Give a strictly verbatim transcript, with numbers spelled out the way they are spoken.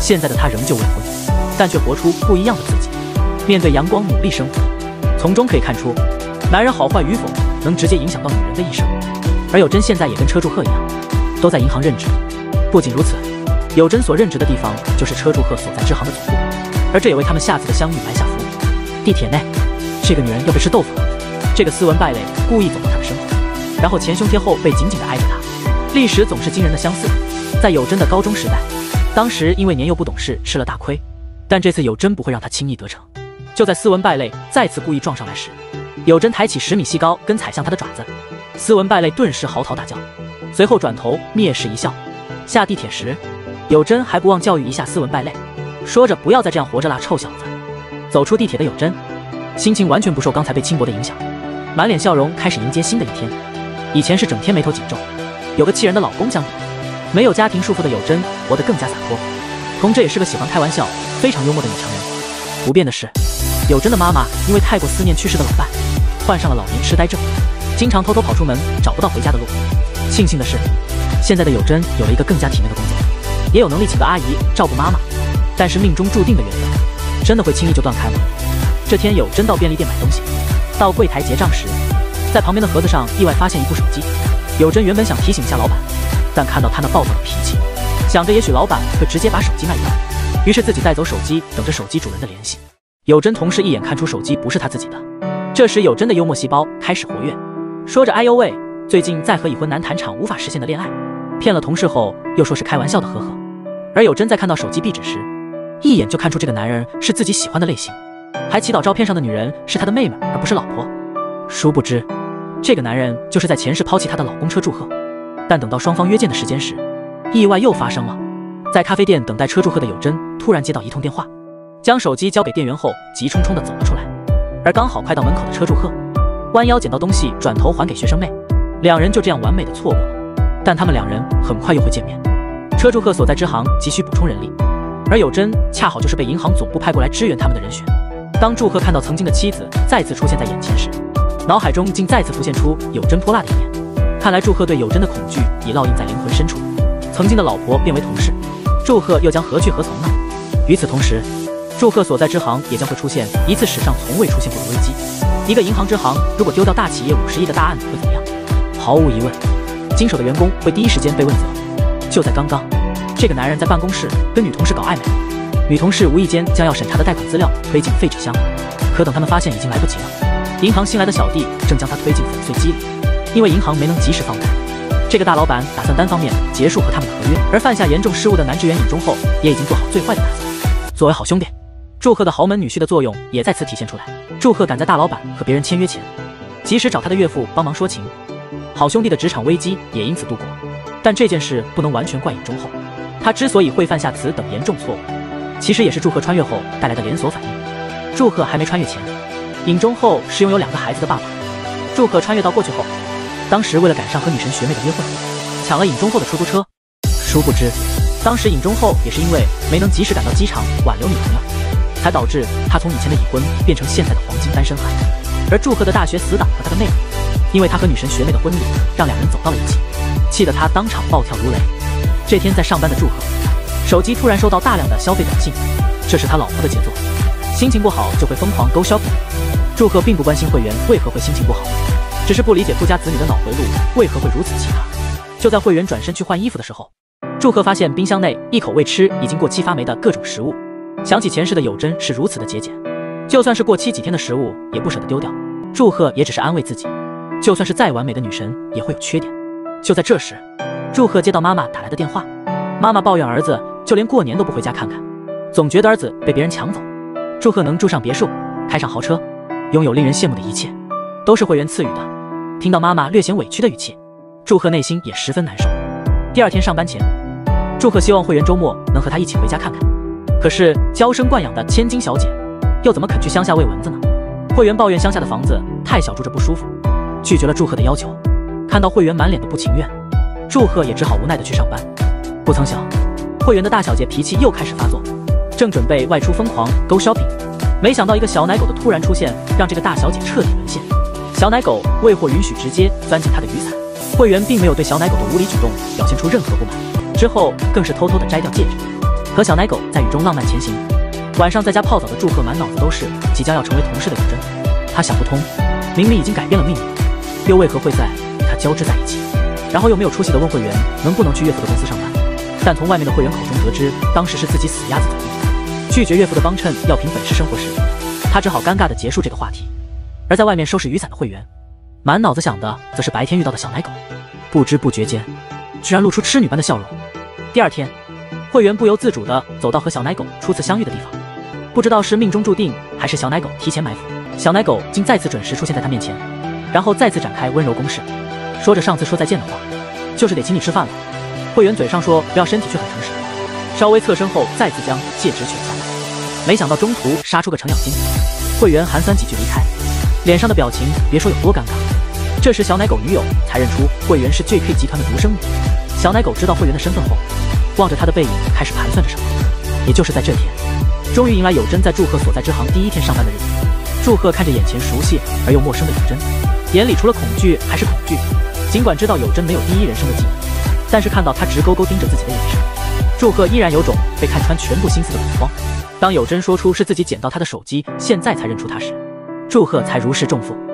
现在的他仍旧未婚，但却活出不一样的自己，面对阳光努力生活。从中可以看出，男人好坏与否能直接影响到女人的一生。而有真现在也跟车祝贺一样，都在银行任职。不仅如此，有真所任职的地方就是车祝贺所在支行的总部，而这也为他们下次的相遇埋下伏笔。地铁内，这个女人要被吃豆腐了。这个斯文败类故意走到他的身后，然后前胸贴后背紧紧地挨着他。历史总是惊人的相似。在有真的高中时代，当时因为年幼不懂事吃了大亏，但这次有真不会让他轻易得逞。就在斯文败类再次故意撞上来时，有真抬起十米细高跟踩向他的爪子，斯文败类顿时嚎啕大叫，随后转头蔑视一笑。下地铁时，有真还不忘教育一下斯文败类，说着不要再这样活着啦，臭小子。走出地铁的有真心情完全不受刚才被轻薄的影响，满脸笑容开始迎接新的一天。以前是整天眉头紧皱，有个气人的老公相比，没有家庭束缚的有真活得更加洒脱。童这也是个喜欢开玩笑、非常幽默的女强人。不变的是，有真的妈妈因为太过思念去世的老伴，患上了老年痴呆症，经常偷偷跑出门，找不到回家的路。庆幸的是，现在的有真有了一个更加体面的工作，也有能力请个阿姨照顾妈妈。但是命中注定的缘分，真的会轻易就断开吗？这天，有真到便利店买东西，到柜台结账时，在旁边的盒子上意外发现一部手机。有真原本想提醒一下老板，但看到他那暴躁的脾气，想着也许老板会直接把手机卖掉，于是自己带走手机，等着手机主人的联系。有真同事一眼看出手机不是他自己的，这时有真的幽默细胞开始活跃，说着哎呦喂，最近在和已婚男谈场无法实现的恋爱，骗了同事后又说是开玩笑的，呵呵。而有真在看到手机壁纸时，一眼就看出这个男人是自己喜欢的类型，还祈祷照片上的女人是他的妹妹而不是老婆。殊不知，这个男人就是在前世抛弃他的老公车祝贺。但等到双方约见的时间时，意外又发生了。在咖啡店等待车祝贺的有真突然接到一通电话，将手机交给店员后急冲冲地走了出来。而刚好快到门口的车祝贺弯腰捡到东西，转头还给学生妹，两人就这样完美的错过了。但他们两人很快又会见面。车祝贺所在支行急需补充人力，而有真恰好就是被银行总部派过来支援他们的人选。当祝贺看到曾经的妻子再次出现在眼前时，脑海中竟再次浮现出有真泼辣的一面。看来祝贺对有真的恐惧已烙印在灵魂深处，曾经的老婆变为同事，祝贺又将何去何从呢？与此同时，祝贺所在支行也将会出现一次史上从未出现过的危机。一个银行支行如果丢掉大企业五十亿的大案会怎么样？毫无疑问，经手的员工会第一时间被问责。就在刚刚，这个男人在办公室跟女同事搞暧昧，女同事无意间将要审查的贷款资料推进废纸箱，可等他们发现已经来不及了。银行新来的小弟正将他推进粉碎机里，因为银行没能及时放贷，这个大老板打算单方面结束和他们的合约，而犯下严重失误的男职员尹忠厚也已经做好最坏的打算。作为好兄弟，祝贺的豪门女婿的作用也在此体现出来。祝贺赶在大老板和别人签约前，及时找他的岳父帮忙说情，好兄弟的职场危机也因此度过。但这件事不能完全怪尹忠厚，他之所以会犯下此等严重错误，其实也是祝贺穿越后带来的连锁反应。祝贺还没穿越前，尹忠厚是拥有两个孩子的爸爸。祝贺穿越到过去后，当时为了赶上和女神学妹的约会，抢了尹忠厚的出租车。殊不知，当时尹忠厚也是因为没能及时赶到机场挽留女朋友，才导致他从以前的已婚变成现在的黄金单身汉。而祝贺的大学死党和他的妹妹，因为他和女神学妹的婚礼让两人走到了一起，气得他当场暴跳如雷。这天在上班的祝贺，手机突然收到大量的消费短信，这是他老婆的杰作，心情不好就会疯狂勾 shopping。祝贺并不关心会员为何会心情不好，只是不理解富家子女的脑回路为何会如此奇葩。就在会员转身去换衣服的时候，祝贺发现冰箱内一口未吃已经过期发霉的各种食物，想起前世的有真是如此的节俭，就算是过期几天的食物也不舍得丢掉。祝贺也只是安慰自己，就算是再完美的女神也会有缺点。就在这时，祝贺接到妈妈打来的电话，妈妈抱怨儿子就连过年都不回家看看，总觉得儿子被别人抢走。祝贺能住上别墅，开上豪车，拥有令人羡慕的一切，都是会员赐予的。听到妈妈略显委屈的语气，祝贺内心也十分难受。第二天上班前，祝贺希望会员周末能和他一起回家看看，可是娇生惯养的千金小姐又怎么肯去乡下喂蚊子呢？会员抱怨乡下的房子太小，住着不舒服，拒绝了祝贺的要求。看到会员满脸的不情愿，祝贺也只好无奈的去上班。不曾想，会员的大小姐脾气又开始发作，正准备外出疯狂 go shopping， 没想到一个小奶狗的突然出现，让这个大小姐彻底沦陷。小奶狗未获允许直接钻进她的雨伞，会员并没有对小奶狗的无理举动表现出任何不满，之后更是偷偷的摘掉戒指， 和小奶狗在雨中浪漫前行。晚上在家泡澡的祝贺满脑子都是即将要成为同事的有真，他想不通，明明已经改变了命运，又为何会在与他交织在一起？然后又没有出息的问会员能不能去岳父的公司上班，但从外面的会员口中得知，当时是自己死鸭子走运，拒绝岳父的帮衬要凭本事生活时，他只好尴尬地结束这个话题。而在外面收拾雨伞的会员，满脑子想的则是白天遇到的小奶狗，不知不觉间，居然露出痴女般的笑容。第二天，会员不由自主地走到和小奶狗初次相遇的地方，不知道是命中注定，还是小奶狗提前埋伏，小奶狗竟再次准时出现在他面前，然后再次展开温柔攻势，说着上次说再见的话，就是得请你吃饭了。会员嘴上说不要，身体却很诚实，稍微侧身后再次将戒指取下，没想到中途杀出个程咬金，会员寒酸几句离开，脸上的表情别说有多尴尬。这时小奶狗女友才认出会员是 J K 集团的独生女，小奶狗知道会员的身份后，望着他的背影开始盘算着什么。也就是在这天，终于迎来有真在祝贺所在支行第一天上班的日子。祝贺看着眼前熟悉而又陌生的有真，眼里除了恐惧还是恐惧。尽管知道有真没有第一人称的技能，但是看到他直勾勾盯着自己的眼神，祝贺依然有种被看穿全部心思的恐慌。当有真说出是自己捡到他的手机，现在才认出他时，祝贺才如释重负。